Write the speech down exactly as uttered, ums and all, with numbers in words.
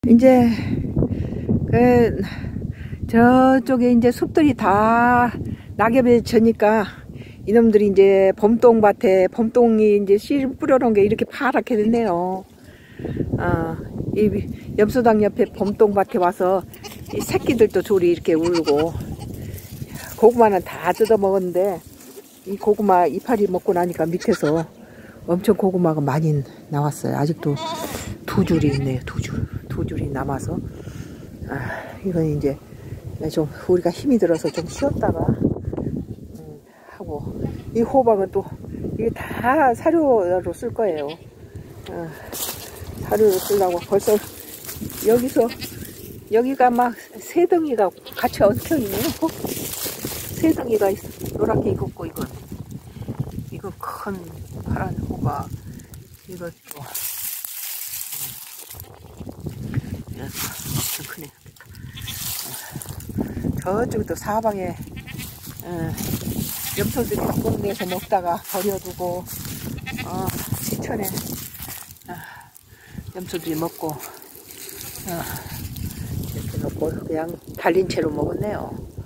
이제 그 저쪽에 이제 숲들이 다 낙엽에 져니까 이놈들이 이제 봄동밭에 봄동이 이제 씨 뿌려놓은 게 이렇게 파랗게 됐네요. 아, 이 염소당 옆에 봄동밭에 와서 이 새끼들도 조리 이렇게 울고, 고구마는 다 뜯어 먹었는데 이 고구마 이파리 먹고 나니까 밑에서 엄청 고구마가 많이 나왔어요. 아직도 두 줄이 있네요. 두 줄, 두 줄이 남아서. 아, 이건 이제 좀 우리가 힘이 들어서 좀 쉬었다가 음, 하고, 이 호박은 또 이게 다 사료로 쓸 거예요. 아, 사료로 쓰려고 벌써 여기서 여기가 막 세 덩이가 같이 얹혀 있네요. 세 덩이가 있어. 노랗게 익었고, 이건 이거 큰 파란 호박, 이것도 음, 엄청 크네. 저쪽도 사방에 어, 염소들이 꽁내서 먹다가 버려두고, 어, 시천에 어, 염소들이 먹고 어, 이렇게 놓고 그냥 달린 채로 먹었네요.